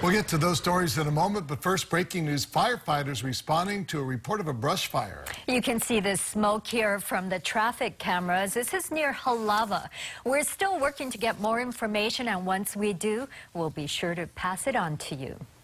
We'll get to those stories in a moment, but first, breaking news, firefighters responding to a report of a brush fire. You can see the smoke here from the traffic cameras. This is near Halawa. We're still working to get more information, and once we do, we'll be sure to pass it on to you.